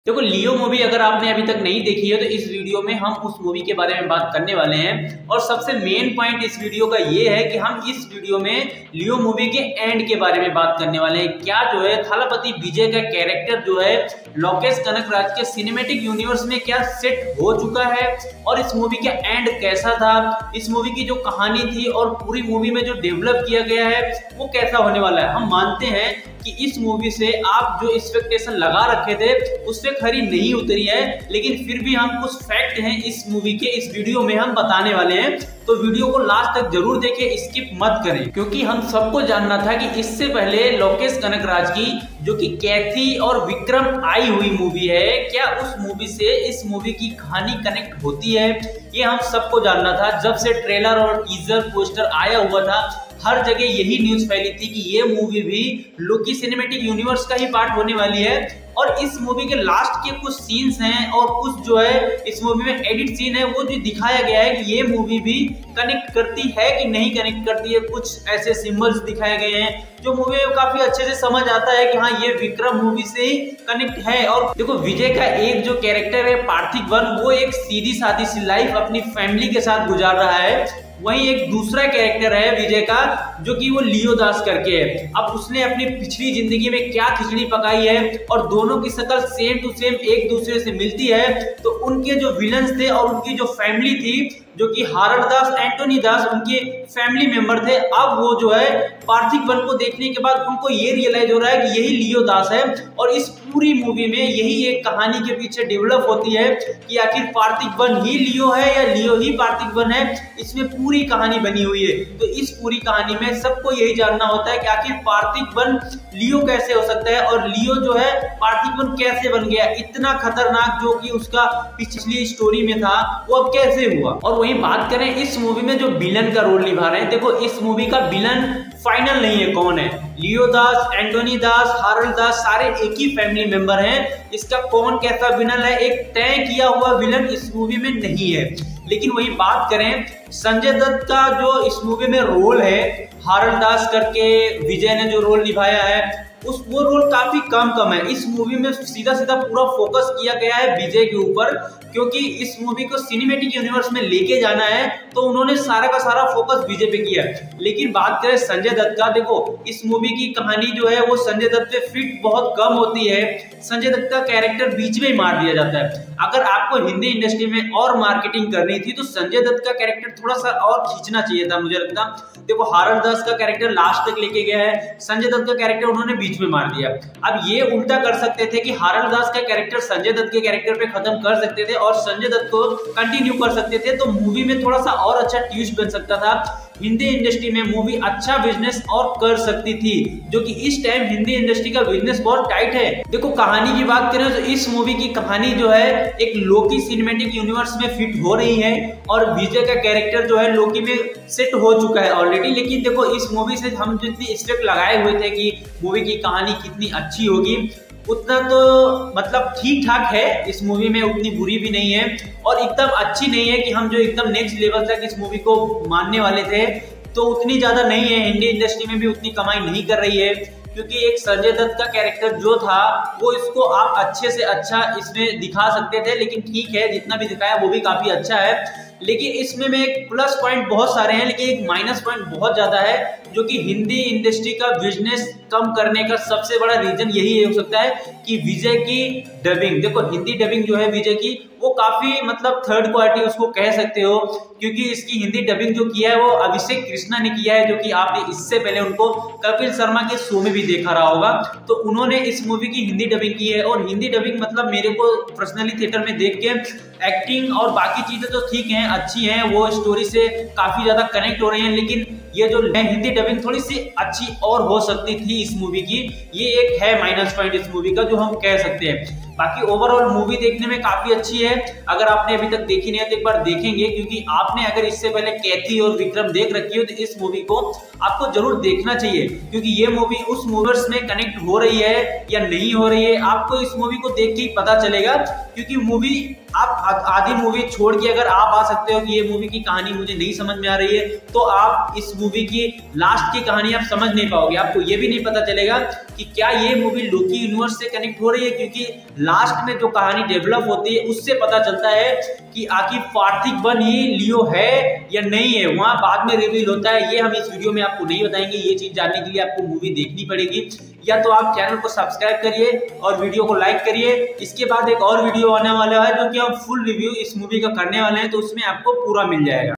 देखो लियो मूवी अगर आपने अभी तक नहीं देखी है तो इस वीडियो में हम उस मूवी के बारे में बात करने वाले हैं। और सबसे मेन पॉइंट इस वीडियो का ये है कि हम इस वीडियो में लियो मूवी के एंड के बारे में बात करने वाले हैं। क्या जो है थलपति विजय का कैरेक्टर जो है लोकेश कनगराज के सिनेमैटिक यूनिवर्स में क्या सेट हो चुका है और इस मूवी का एंड कैसा था, इस मूवी की जो कहानी थी और पूरी मूवी में जो डेवलप किया गया है वो कैसा होने वाला है। हम मानते हैं कि इस मूवी से आप जो एक्सपेक्टेशन लगा रखे थे उससे खरी नहीं उतरी है, लेकिन फिर भी हम कुछ फैक्ट हैं इस मूवी के इस वीडियो में हम बताने वाले हैं। तो वीडियो को लास्ट तक जरूर देखें, स्किप मत करें, क्योंकि हम सबको जानना था कि इससे पहले लोकेश कनगराज की जो कि कैथी और विक्रम आई हुई मूवी है, क्या उस मूवी से इस मूवी की कहानी कनेक्ट होती है, ये हम सबको जानना था। जब से ट्रेलर और टीजर पोस्टर आया हुआ था हर जगह यही न्यूज फैली थी कि ये मूवी भी लोकी सिनेमैटिक यूनिवर्स का ही पार्ट होने वाली है। और इस मूवी के लास्ट के कुछ सीन्स हैं और कुछ जो है इस मूवी में एडिट सीन है वो जो दिखाया गया है कि ये मूवी भी कनेक्ट करती है कि नहीं कनेक्ट करती है। कुछ ऐसे सिंबल्स दिखाए गए हैं जो मूवी में काफी अच्छे से समझ आता है कि हाँ ये विक्रम मूवी से ही कनेक्ट है। और देखो विजय का एक जो कैरेक्टर है पार्थिव वन, वो एक सीधी सादी सी लाइफ अपनी फैमिली के साथ गुजार रहा है। वहीं एक दूसरा कैरेक्टर है विजय का जो कि वो लियो दास करके है। अब उसने अपनी पिछली जिंदगी में क्या खिचड़ी पकाई है और दोनों की शक्ल सेम टू सेम एक दूसरे से मिलती है। तो उनके जो विलन्स थे और उनकी जो फैमिली थी जो कि हारल दास, एंटोनी दास उनके फैमिली मेंबर थे, अब वो जो है पार्थिव वन को देखने के बाद उनको ये रियलाइज हो रहा है कि यही लियो दास है। और इस पूरी मूवी में यही एक कहानी के पीछे डेवलप होती है कि आखिर पार्थिव वन ही लियो है या लियो ही पार्थिव वन है। इसमें पूरी कहानी बनी हुई है। तो इस पूरी कहानी में सबको यही जानना होता है कि आखिर पार्थिव वन लियो कैसे हो सकता है और लियो जो है पार्थिव वन कैसे बन गया, इतना खतरनाक जो कि उसका पिछली स्टोरी में था वो अब कैसे हुआ। और वहीं बात करें इस मूवी में जो विलन का रोल निभा रहे हैं, देखो इस मूवी का विलन फाइनल नहीं है कौन है। लियो दास, एंटोनी दास, हारल दास सारे एक ही फैमिली मेंबर हैं। इसका कौन कैसा विलन है एक तय किया हुआ विलन इस मूवी में नहीं है। लेकिन वही बात करें संजय दत्त का जो इस मूवी में रोल है, हारल दास करके विजय ने जो रोल निभाया है वो रोल काफी कम है। इस मूवी में सीधा पूरा फोकस किया गया है विजय के ऊपर, क्योंकि इस मूवी को सिनेमैटिक यूनिवर्स में लेके जाना है तो उन्होंने सारा का सारा फोकस विजय पे किया है। लेकिन बात करें संजय दत्त का, देखो इस मूवी की कहानी जो है वो संजय दत्त पे फिट बहुत कम होती है। संजय दत्त का कैरेक्टर बीच में ही मार दिया जाता है। अगर आपको हिंदी इंडस्ट्री में और मार्केटिंग करनी थी तो संजय दत्त का कैरेक्टर थोड़ा सा और खींचना चाहिए था मुझे लगता। देखो हारल दास का कैरेक्टर लास्ट तक लेके गया है, संजय दत्त का कैरेक्टर उन्होंने बीच में मार दिया। अब ये उल्टा कर सकते थे कि हारल दास का कैरेक्टर संजय दत्त के कैरेक्टर पे खत्म कर सकते थे और संजय दत्त को कंटिन्यू कर सकते थे, तो मूवी में थोड़ा सा और अच्छा ट्विस्ट बन सकता था। हिंदी इंडस्ट्री में मूवी अच्छा बिजनेस और कर सकती थी, जो कि इस टाइम हिंदी इंडस्ट्री का बिजनेस बहुत टाइट है। देखो कहानी की बात करें तो इस मूवी की कहानी जो है एक लोकी सिनेमैटिक यूनिवर्स में फिट हो रही है और विजय का कैरेक्टर जो है लोकी में सेट हो चुका है ऑलरेडी। लेकिन देखो इस मूवी से हम जितनी एक्सपेक्ट लगाए हुए थे कि मूवी की कहानी कितनी अच्छी होगी, उतना तो मतलब ठीक ठाक है। इस मूवी में उतनी बुरी भी नहीं है और एकदम अच्छी नहीं है कि हम जो एकदम नेक्स्ट लेवल तक इस मूवी को मानने वाले थे, तो उतनी ज्यादा नहीं है। हिंदी इंडस्ट्री में भी उतनी कमाई नहीं कर रही है, क्योंकि एक संजय दत्त का कैरेक्टर जो था वो इसको आप अच्छे से अच्छा इसमें दिखा सकते थे। लेकिन ठीक है जितना भी दिखाया वो भी काफी अच्छा है। लेकिन इसमें में एक प्लस पॉइंट बहुत सारे हैं लेकिन एक माइनस पॉइंट बहुत ज्यादा है, जो कि हिंदी इंडस्ट्री का बिजनेस कम करने का सबसे बड़ा रीजन यही हो सकता है कि विजय की डबिंग। देखो हिंदी डबिंग जो है विजय की वो काफी मतलब थर्ड क्वालिटी उसको कह सकते हो, क्योंकि इसकी हिंदी डबिंग जो किया है वो अभिषेक कृष्णा ने किया है, जो कि आपने इससे पहले उनको कपिल शर्मा के शो में भी देखा रहा होगा। तो उन्होंने इस मूवी की हिंदी डबिंग की है और हिंदी डबिंग मतलब मेरे को पर्सनली थिएटर में देख के एक्टिंग और बाकी चीजें तो ठीक हैं, अच्छी हैं, वो स्टोरी से काफी ज्यादा कनेक्ट हो रही हैं। लेकिन ये जो हिंदी डबिंग थोड़ी सी अच्छी और हो सकती थी इस मूवी की, ये एक है माइनस पॉइंट इस मूवी का जो हम कह सकते हैं। बाकी ओवरऑल मूवी देखने में काफी अच्छी है। अगर आपने अभी तक देखी नहीं है तो एक बार देखेंगे, क्योंकि आपने अगर इससे पहले कैथी और विक्रम देख रखी हो तो इस मूवी को आपको जरूर देखना चाहिए, क्योंकि ये मूवी उस मूवर्स में कनेक्ट हो रही है या नहीं हो रही है आपको इस मूवी को देख के ही पता चलेगा। क्योंकि मूवी आप आधी मूवी छोड़ के अगर आप आ सकते हो कि ये मूवी की कहानी मुझे नहीं समझ में आ रही है, तो आप इस मूवी की लास्ट की कहानी आप समझ नहीं पाओगे। आपको ये भी नहीं पता चलेगा कि क्या ये मूवी लोकी यूनिवर्स से कनेक्ट हो रही है, क्योंकि लास्ट में जो कहानी डेवलप होती है उससे पता चलता है कि आखिर पार्थिव वन ही लियो है या नहीं है, वहां बाद में रिवील होता है। ये हम इस वीडियो में आपको नहीं बताएंगे। ये चीज जानने के लिए आपको मूवी देखनी पड़ेगी। या तो आप चैनल को सब्सक्राइब करिए और वीडियो को लाइक करिए। इसके बाद एक और वीडियो आने वाला है जो कि हम फुल रिव्यू इस मूवी का करने वाले हैं, तो उसमें आपको पूरा मिल जाएगा।